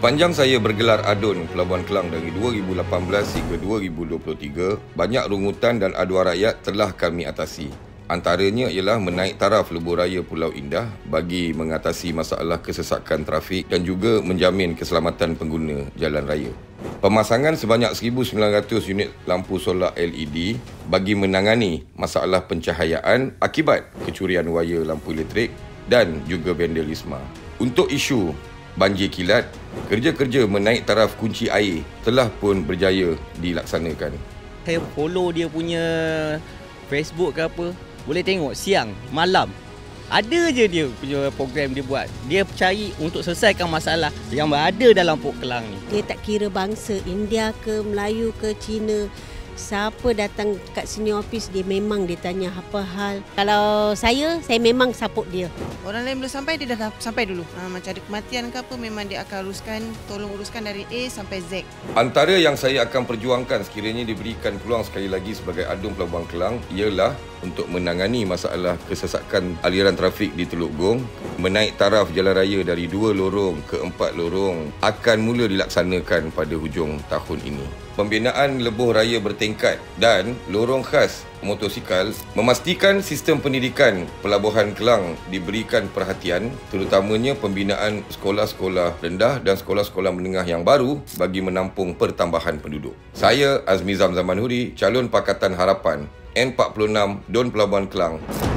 Sepanjang saya bergelar ADUN Pelabuhan Kelang dari 2018 hingga 2023, banyak rungutan dan aduan rakyat telah kami atasi. Antaranya ialah menaik taraf lebuh raya Pulau Indah bagi mengatasi masalah kesesakan trafik dan juga menjamin keselamatan pengguna jalan raya. Pemasangan sebanyak 1,900 unit lampu solar LED bagi menangani masalah pencahayaan akibat kecurian wayar lampu elektrik dan juga vandalisme. Untuk isu banjir kilat, kerja-kerja menaik taraf kunci air telah pun berjaya dilaksanakan. Saya follow dia punya Facebook ke apa, boleh tengok siang, malam. Ada je dia punya program dia buat. Dia cari untuk selesaikan masalah yang berada dalam Port Kelang ni. Dia tak kira bangsa, India ke, Melayu ke, Cina. Siapa datang kat sini office, dia memang dia tanya apa hal. Kalau saya memang support dia. Orang lain belum sampai, dia dah sampai dulu. Macam ada kematian ke apa, memang dia akan uruskan, tolong uruskan dari A sampai Z. Antara yang saya akan perjuangkan sekiranya diberikan peluang sekali lagi sebagai ADUN Pelabuhan Kelang ialah untuk menangani masalah kesesakan aliran trafik di Teluk Gong. Menaik taraf jalan raya dari 2 lorong ke 4 lorong akan mula dilaksanakan pada hujung tahun ini. Pembinaan lebuh raya bertingkat dan lorong khas motosikal, memastikan sistem pendidikan Pelabuhan Kelang diberikan perhatian, terutamanya pembinaan sekolah-sekolah rendah dan sekolah-sekolah menengah yang baru bagi menampung pertambahan penduduk. Saya Azmi Zamzam Manhuri, calon Pakatan Harapan N46 DUN Pelabuhan Kelang.